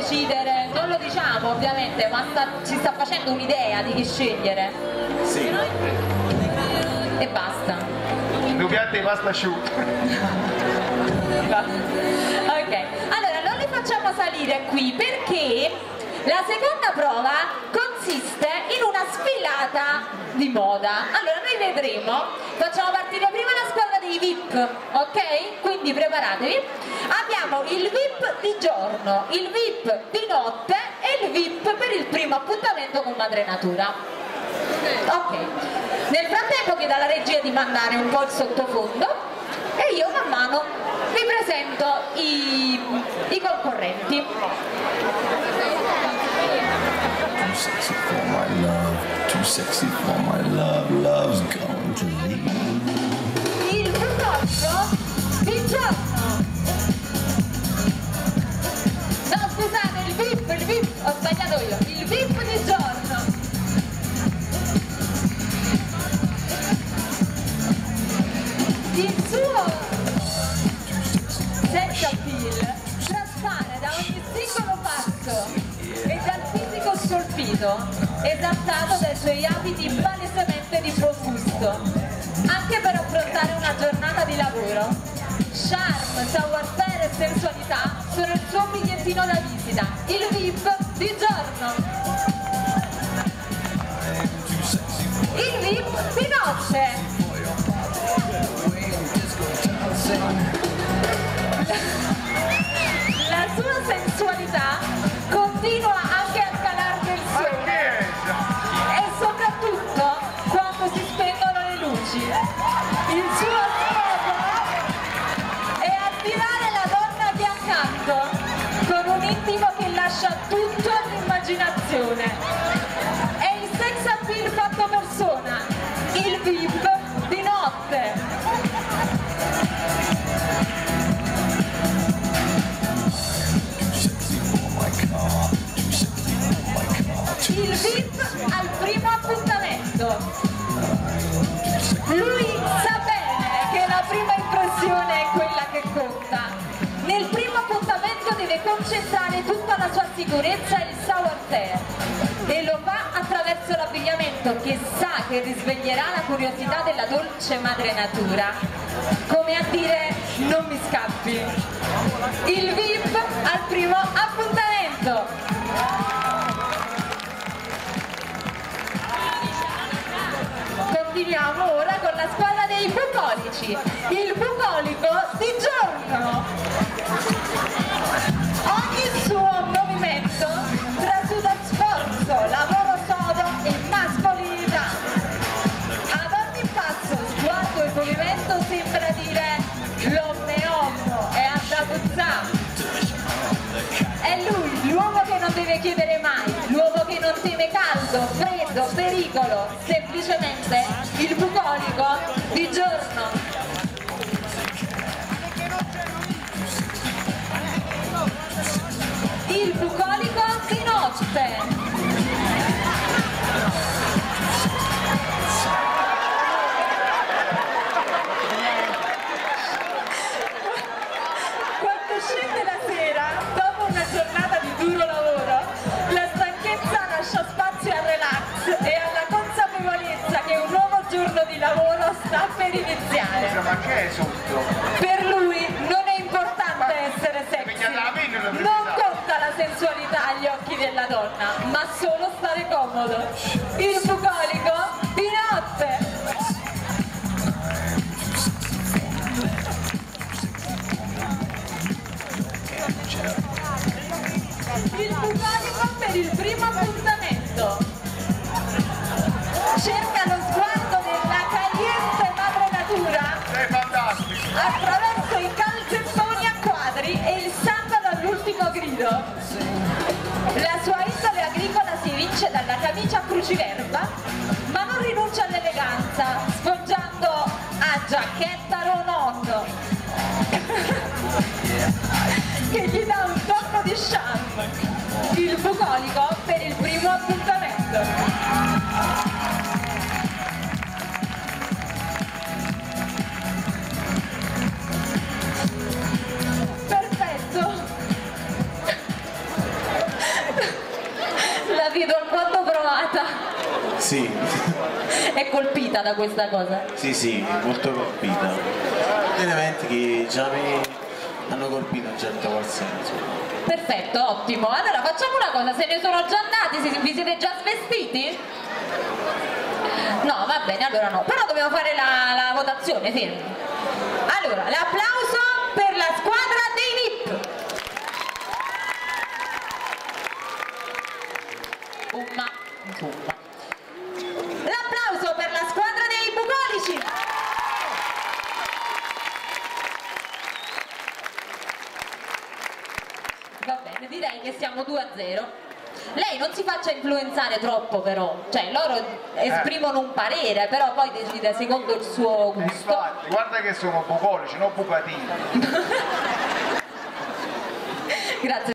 decidere, non lo diciamo ovviamente, ma ci sta facendo un'idea di chi scegliere. Sì. E basta. Due piante di pasta asciutta. Ok, allora non li facciamo salire qui perché la seconda prova consiste in una sfilata di moda. Allora noi vedremo, facciamo partire prima la squadra dei VIP, ok? Quindi preparatevi. Abbiamo il VIP di giorno, il VIP di notte e il VIP per il primo appuntamento con Madre Natura. Ok, nel frattempo chiedo alla regia di mandare un po' il sottofondo e io man mano vi presento i concorrenti. Too sexy for my love, too sexy for my love, love's going to leave. Il prodotto di giorno. No, scusate, il VIP, ho sbagliato io. Il VIP di giorno. Il suo sex appeal traspare da ogni singolo passo e dal fisico scolpito, esaltato dai suoi abiti palesemente di buon gusto, anche per affrontare una giornata di lavoro. Charme, savoir-faire e sensualità sono il suo bigliettino da visita, il VIP di giorno. Il VIP di notte. La sua sensualità continua anche a calar del sole e soprattutto quando si spengono le luci. Il suo scopo è attirare la donna che è accanto con un intimo che lascia tutto all'immaginazione. È il sex appeal fatto persona, il VIP di notte. Il VIP al primo appuntamento. Lui sa bene che la prima impressione è quella che conta. Nel primo appuntamento deve concentrare tutta la sua sicurezza e il savoir-faire e lo fa attraverso l'abbigliamento che sa che risveglierà la curiosità della dolce madre natura. Come a dire, non mi scappi. Il VIP al primo appuntamento. Continuiamo ora con la squadra dei bucolici, il bucolico di giorno. Ogni suo movimento trasuda sforzo, lavoro sodo e mascolinità. Ad ogni passo, sguardo e movimento sembra dire l'omme homo è Adabuzza. È lui, l'uomo che non deve chiedere mai, l'uomo che non teme caldo, freddo, pericolo, semplicemente il bucolico di giorno. Il bucolico di notte. Quando scende la sera, dopo una giornata di duro lavoro, la stanchezza lascia spazio al relax e alla consapevolezza che un nuovo giorno di lavoro sta per iniziare. Ma che è sotto? Per lui non è importante essere sexy, non conta la sensualità agli occhi della donna, ma solo stare comodo. Il bucolico di notte. Il bucolico per il primo appuntamento. Cerca lo sguardo della caliente madre natura. Sei fantastico! Attraverso i calzettoni a quadri e il sandalo all'ultimo grido. La sua indole agricola si evince dalla camicia a cruciverba, ma non rinuncia all'eleganza, sfoggiando a giacchetta Ronon, che gli dà un tocco di charme. Il bucolico per il primo appuntamento. Perfetto. Sì. È colpita da questa cosa? Sì, molto colpita. Degli eventi che già mi hanno colpito in certo qual senso. Perfetto, ottimo. Allora facciamo una cosa, se ne sono già andati, vi siete già svestiti? No, va bene, allora no. Però dobbiamo fare la votazione, fermi. Allora, l'applauso per la squadra dei VIP. Insomma. L'applauso per la squadra dei bucolici. Va bene, direi che siamo 2-0. Lei non si faccia influenzare troppo però, cioè loro esprimono un parere, però poi decide secondo il suo gusto. Infatti, guarda che sono bucolici, non bucatini. Grazie.